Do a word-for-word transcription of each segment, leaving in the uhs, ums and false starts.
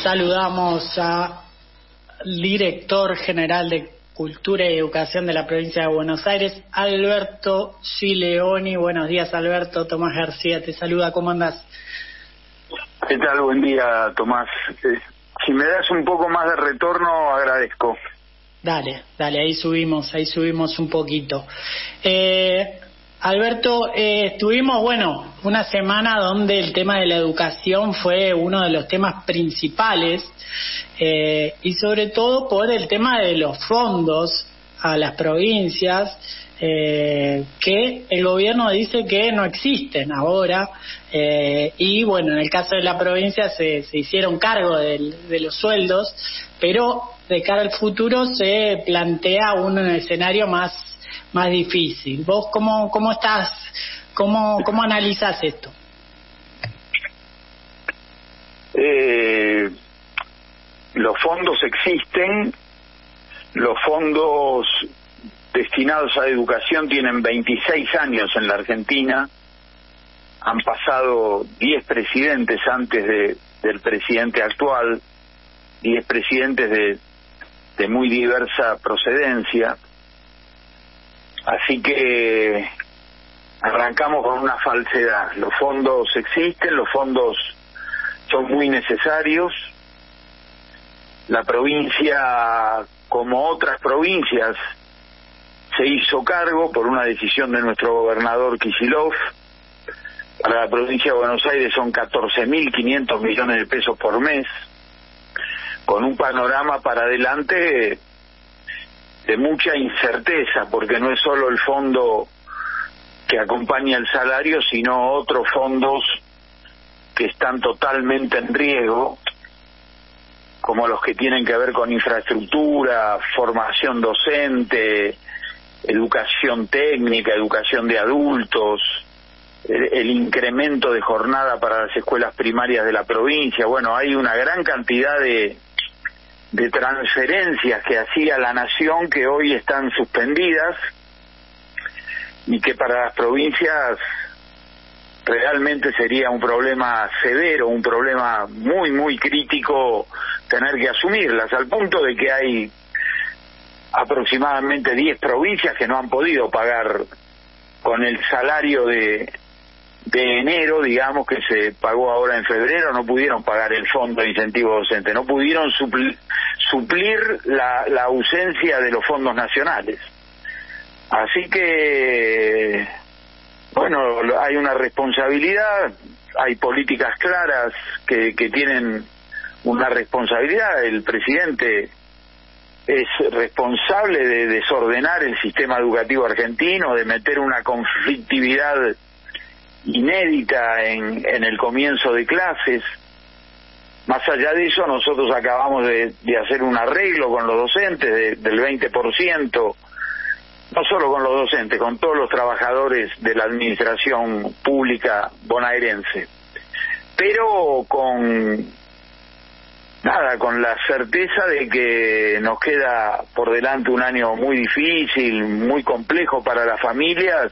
saludamos al director general de Cultura y Educación de la provincia de Buenos Aires, Alberto Gileoni. Buenos días, Alberto. Tomás García te saluda. ¿Cómo andás? ¿Qué tal? Buen día, Tomás. Eh, si me das un poco más de retorno, agradezco. Dale, dale, ahí subimos, ahí subimos un poquito. Eh, Alberto, eh, estuvimos, bueno, una semana donde el tema de la educación fue uno de los temas principales, eh, y sobre todo por el tema de los fondos a las provincias, eh, que el gobierno dice que no existen ahora, eh, y bueno, en el caso de la provincia se, se hicieron cargo de, de los sueldos, pero de cara al futuro se plantea un escenario más más difícil. ¿Vos cómo cómo estás? ¿Cómo cómo analizás esto? Eh, los fondos existen, los fondos destinados a educación tienen veintiséis años en la Argentina, han pasado diez presidentes antes de, del presidente actual, diez presidentes de, de muy diversa procedencia. Así que arrancamos con una falsedad. Los fondos existen, los fondos son muy necesarios. La provincia, como otras provincias, se hizo cargo por una decisión de nuestro gobernador Kicillof. Para la provincia de Buenos Aires son catorce mil quinientos millones de pesos por mes, con un panorama para adelante de mucha incerteza, porque no es solo el fondo que acompaña el salario, sino otros fondos que están totalmente en riesgo, como los que tienen que ver con infraestructura, formación docente, educación técnica, educación de adultos, el, el incremento de jornada para las escuelas primarias de la provincia. Bueno, hay una gran cantidad de de transferencias que hacía la nación que hoy están suspendidas y que para las provincias realmente sería un problema severo, un problema muy muy crítico tener que asumirlas, al punto de que hay aproximadamente diez provincias que no han podido pagar con el salario de de enero, digamos, que se pagó ahora en febrero, no pudieron pagar el fondo de incentivo docente, no pudieron suplir, suplir la, la ausencia de los fondos nacionales. Así que, bueno, hay una responsabilidad, hay políticas claras que, que tienen una responsabilidad. El presidente es responsable de desordenar el sistema educativo argentino, de meter una conflictividad inédita en, en el comienzo de clases. Más allá de eso, nosotros acabamos de, de hacer un arreglo con los docentes de, del veinte por ciento, no solo con los docentes, con todos los trabajadores de la administración pública bonaerense, pero con nada, con la certeza de que nos queda por delante un año muy difícil, muy complejo para las familias,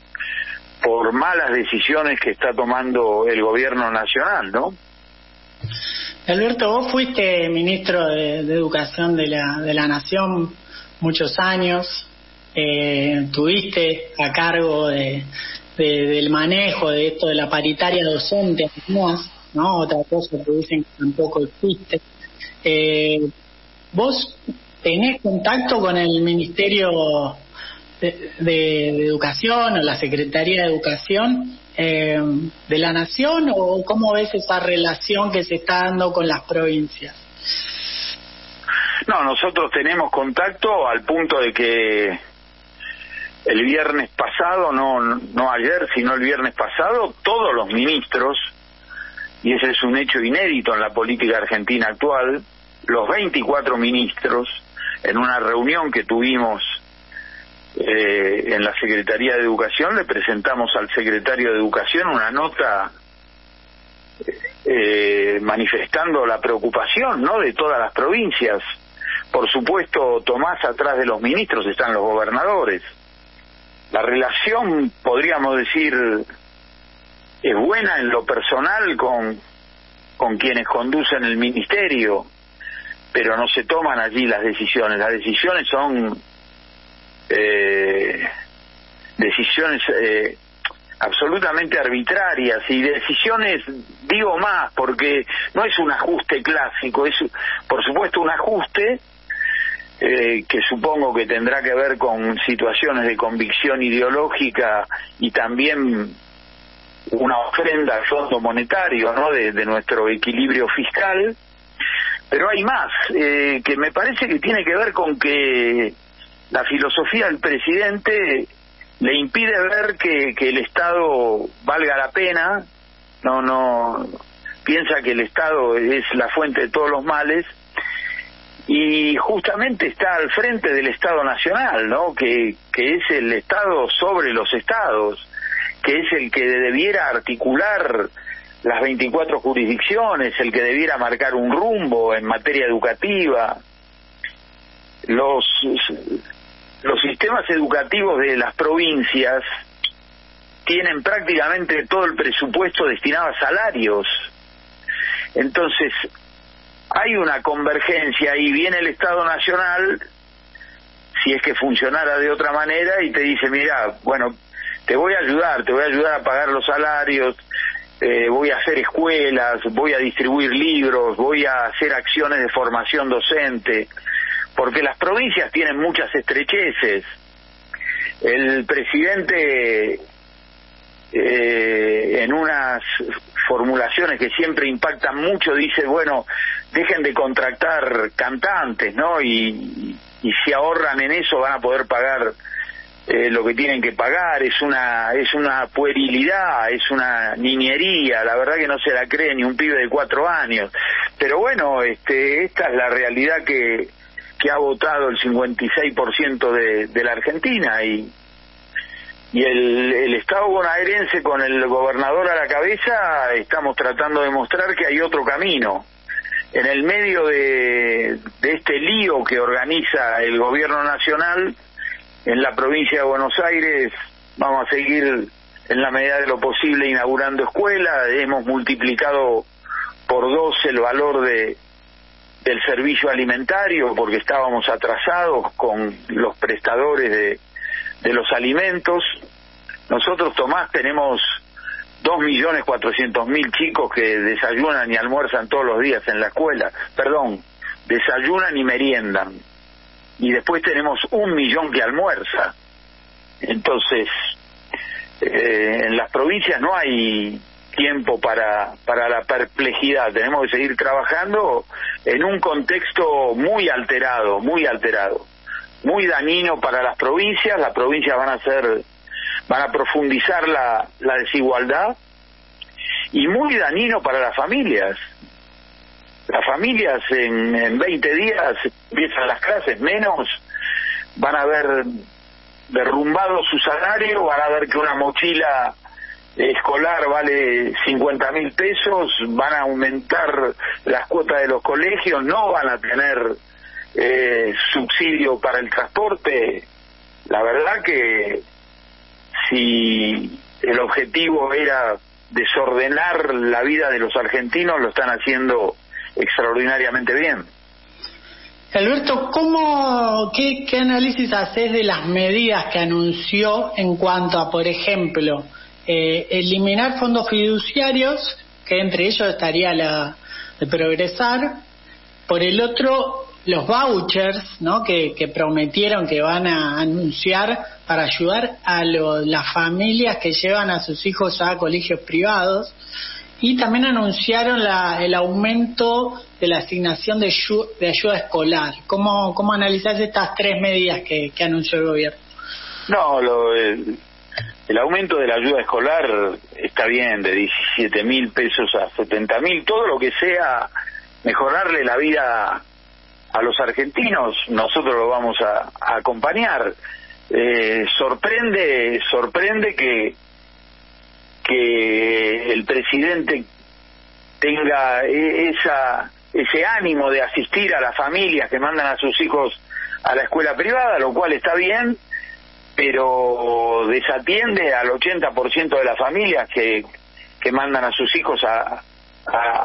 por malas decisiones que está tomando el gobierno nacional, ¿no? Alberto, vos fuiste ministro de, de Educación de la de la Nación muchos años, eh, tuviste a cargo de, de del manejo de esto de la paritaria docente, ¿no? Otra cosa que dicen que tampoco existe. Eh, ¿Vos tenés contacto con el Ministerio De, de, de Educación o la Secretaría de Educación eh, de la Nación, o cómo ves esa relación que se está dando con las provincias? No, nosotros tenemos contacto al punto de que el viernes pasado, no, no ayer, sino el viernes pasado, todos los ministros, y ese es un hecho inédito en la política argentina actual, los veinticuatro ministros, en una reunión que tuvimos Eh, en la Secretaría de Educación, le presentamos al secretario de Educación una nota eh, manifestando la preocupación, ¿no?, de todas las provincias. Por supuesto, Tomás, atrás de los ministros están los gobernadores. La relación, podríamos decir, es buena en lo personal con con quienes conducen el ministerio, pero no se toman allí las decisiones. Las decisiones son eh, decisiones eh, absolutamente arbitrarias, y decisiones, digo más, porque no es un ajuste clásico, es por supuesto un ajuste eh, que supongo que tendrá que ver con situaciones de convicción ideológica y también una ofrenda al Fondo Monetario, ¿no?, de, de nuestro equilibrio fiscal. Pero hay más, eh, que me parece que tiene que ver con que la filosofía del presidente le impide ver que, que el Estado valga la pena, no, no, piensa que el Estado es la fuente de todos los males, y justamente está al frente del Estado Nacional, ¿no?, que, que es el Estado sobre los Estados, que es el que debiera articular las veinticuatro jurisdicciones, el que debiera marcar un rumbo en materia educativa. Los, los sistemas educativos de las provincias tienen prácticamente todo el presupuesto destinado a salarios. Entonces, hay una convergencia y viene el Estado Nacional, si es que funcionara de otra manera, y te dice, mira, bueno, te voy a ayudar, te voy a ayudar a pagar los salarios, eh, voy a hacer escuelas, voy a distribuir libros, voy a hacer acciones de formación docente, porque las provincias tienen muchas estrecheces. El presidente, eh, en unas formulaciones que siempre impactan mucho, dice, bueno, dejen de contratar cantantes, ¿no?, y, y si ahorran en eso van a poder pagar Eh, lo que tienen que pagar. Es una es una puerilidad, es una niñería, la verdad que no se la cree ni un pibe de cuatro años. Pero bueno, este esta es la realidad que que ha votado el cincuenta y seis por ciento de, de la Argentina, y y el, el Estado bonaerense, con el gobernador a la cabeza, estamos tratando de mostrar que hay otro camino. En el medio de, de este lío que organiza el gobierno nacional, en la provincia de Buenos Aires vamos a seguir en la medida de lo posible inaugurando escuelas. Hemos multiplicado por dos el valor de del servicio alimentario, porque estábamos atrasados con los prestadores de, de los alimentos. Nosotros, Tomás, tenemos dos millones cuatrocientos mil chicos que desayunan y almuerzan todos los días en la escuela, perdón, desayunan y meriendan. Y después tenemos un millón que almuerza. Entonces, eh, en las provincias no hay tiempo para, para la perplejidad. Tenemos que seguir trabajando en un contexto muy alterado, muy alterado, muy dañino para las provincias. Las provincias van a ser, van a profundizar la, la desigualdad, y muy dañino para las familias. Las familias en, en veinte días empiezan las clases, menos, van a ver derrumbado su salario, van a ver que una mochila escolar vale cincuenta mil pesos, van a aumentar las cuotas de los colegios, no van a tener eh, subsidio para el transporte. La verdad que si el objetivo era desordenar la vida de los argentinos, lo están haciendo extraordinariamente bien. Alberto, ¿cómo, qué, qué análisis haces de las medidas que anunció en cuanto a, por ejemplo, eh, eliminar fondos fiduciarios, que entre ellos estaría la de Progresar, por el otro los vouchers, ¿no?, que, que prometieron que van a anunciar para ayudar a lo, las familias que llevan a sus hijos a colegios privados? Y también anunciaron la, el aumento de la asignación de, ayu, de ayuda escolar. ¿Cómo, cómo analizás estas tres medidas que, que anunció el gobierno? No, lo, el, el aumento de la ayuda escolar está bien, de diecisiete mil pesos a setenta mil, todo lo que sea mejorarle la vida a los argentinos, nosotros lo vamos a, a acompañar. Eh, sorprende, sorprende que que el presidente tenga esa ese ánimo de asistir a las familias que mandan a sus hijos a la escuela privada, lo cual está bien, pero desatiende al ochenta por ciento de las familias que, que mandan a sus hijos a, a,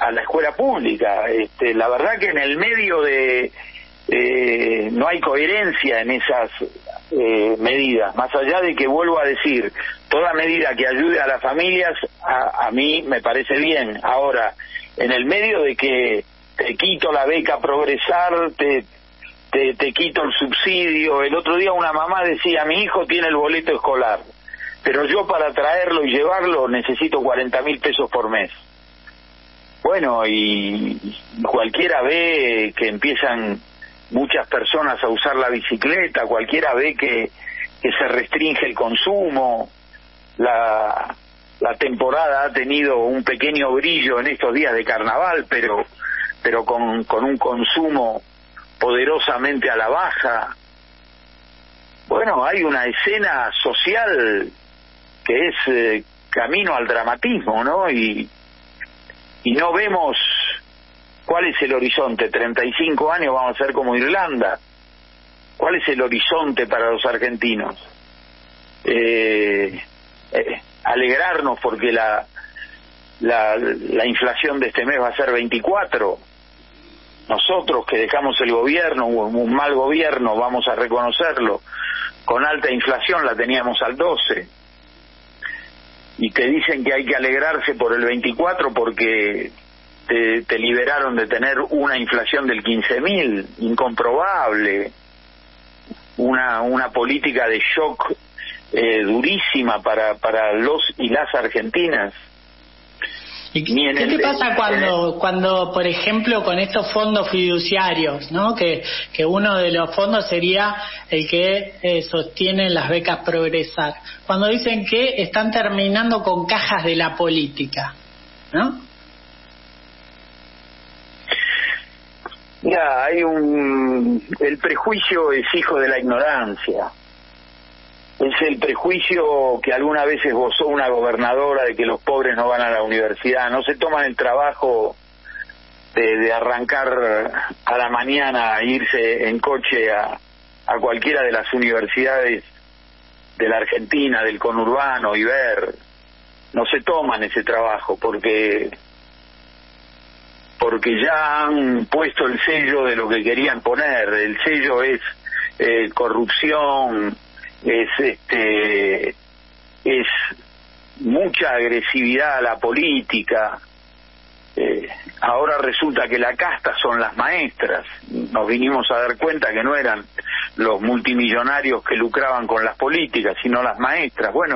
a la escuela pública. Este, la verdad que en el medio de eh, no hay coherencia en esas eh, medidas, más allá de que vuelvo a decir, toda medida que ayude a las familias a, a mí me parece bien. Ahora, en el medio de que te quito la beca Progresar, te, te, te quito el subsidio. El otro día una mamá decía, mi hijo tiene el boleto escolar, pero yo para traerlo y llevarlo necesito cuarenta mil pesos por mes. Bueno, y cualquiera ve que empiezan muchas personas a usar la bicicleta, cualquiera ve que, que se restringe el consumo. La, la temporada ha tenido un pequeño brillo en estos días de carnaval, pero, pero con, con un consumo poderosamente a la baja. Bueno, hay una escena social que es eh, camino al dramatismo, ¿no? Y, y no vemos cuál es el horizonte. treinta y cinco años vamos a ser como Irlanda. ¿Cuál es el horizonte para los argentinos? Eh, eh, alegrarnos porque la, la la inflación de este mes va a ser veinticuatro. Nosotros que dejamos el gobierno, un mal gobierno, vamos a reconocerlo, con alta inflación la teníamos al doce. Y te dicen que hay que alegrarse por el veinticuatro porque te, te liberaron de tener una inflación del quince mil, incomprobable, una una política de shock eh, durísima para para los y las argentinas. ¿Y qué, ¿qué te pasa cuando, cuando, por ejemplo, con estos fondos fiduciarios, ¿no? Que, que uno de los fondos sería el que eh, sostiene las becas Progresar, cuando dicen que están terminando con cajas de la política, ¿no? Ya, hay un... el prejuicio es hijo de la ignorancia. Es el prejuicio que alguna vez esbozó una gobernadora de que los pobres no van a la universidad, no se toman el trabajo de, de arrancar a la mañana, a irse en coche a, a cualquiera de las universidades de la Argentina, del conurbano y ver. No se toman ese trabajo porque porque ya han puesto el sello de lo que querían poner. El sello es eh, corrupción, es este es mucha agresividad a la política. Eh, ahora resulta que la casta son las maestras. Nos vinimos a dar cuenta que no eran los multimillonarios que lucraban con las políticas, sino las maestras. Bueno,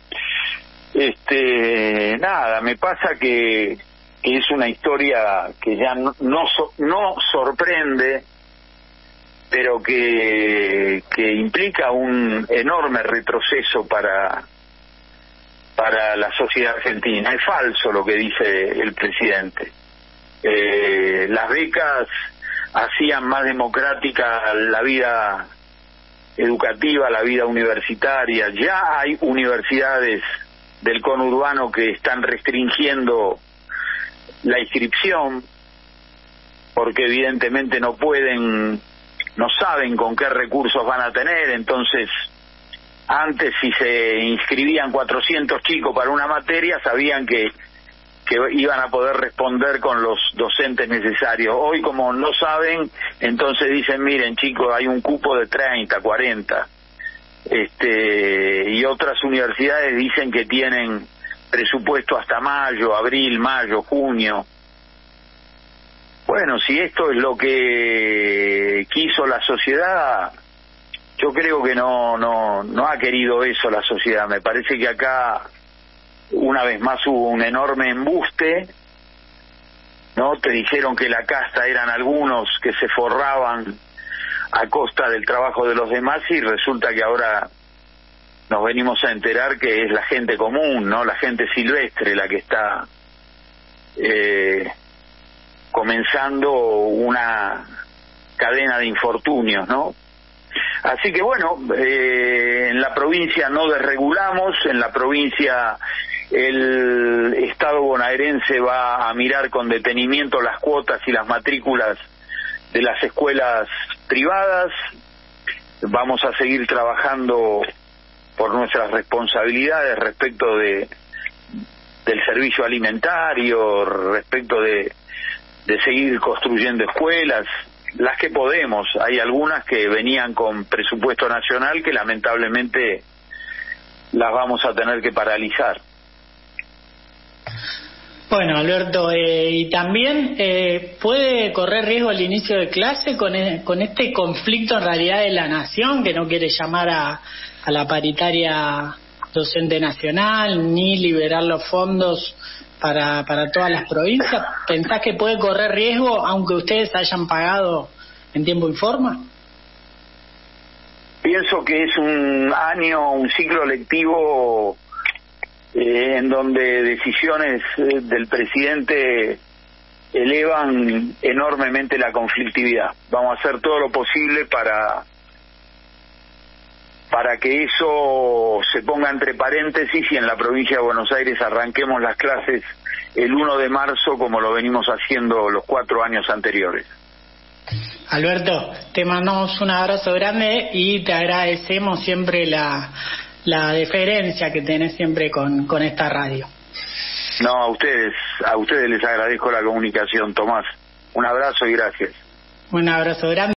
este nada, me pasa que, que es una historia que ya no no, no sorprende, pero que, que implica un enorme retroceso para, para la sociedad argentina. Es falso lo que dice el presidente. Eh, las becas hacían más democrática la vida educativa, la vida universitaria. Ya hay universidades del conurbano que están restringiendo la inscripción porque evidentemente no pueden... no saben con qué recursos van a tener. Entonces, antes si se inscribían cuatrocientos chicos para una materia, sabían que, que iban a poder responder con los docentes necesarios. Hoy, como no saben, entonces dicen, miren chicos, hay un cupo de treinta, cuarenta. Este, y otras universidades dicen que tienen presupuesto hasta mayo, abril, mayo, junio. Bueno, si esto es lo que quiso la sociedad, yo creo que no no no ha querido eso la sociedad. Me parece que acá una vez más hubo un enorme embuste, ¿no? Te dijeron que la casta eran algunos que se forraban a costa del trabajo de los demás y resulta que ahora nos venimos a enterar que es la gente común, ¿no? La gente silvestre la que está eh, comenzando una cadena de infortunios, ¿no? Así que bueno, eh, en la provincia no desregulamos, en la provincia el Estado bonaerense va a mirar con detenimiento las cuotas y las matrículas de las escuelas privadas. Vamos a seguir trabajando por nuestras responsabilidades respecto de del servicio alimentario, respecto de, de seguir construyendo escuelas, las que podemos. Hay algunas que venían con presupuesto nacional que lamentablemente las vamos a tener que paralizar. Bueno, Alberto, eh, y también eh, puede correr riesgo el inicio de clase con, el, con este conflicto en realidad de la nación, que no quiere llamar a, a la paritaria docente nacional ni liberar los fondos para, para todas las provincias. ¿Pensás que puede correr riesgo aunque ustedes hayan pagado en tiempo y forma? Pienso que es un año, un ciclo lectivo Eh, en donde decisiones eh, del presidente elevan enormemente la conflictividad. Vamos a hacer todo lo posible para para que eso se ponga entre paréntesis y en la provincia de Buenos Aires arranquemos las clases el uno de marzo como lo venimos haciendo los cuatro años anteriores. Alberto, te mandamos un abrazo grande y te agradecemos siempre la la deferencia que tenés siempre con, con esta radio. No, a ustedes, a ustedes les agradezco la comunicación, Tomás. Un abrazo y gracias. Un abrazo grande.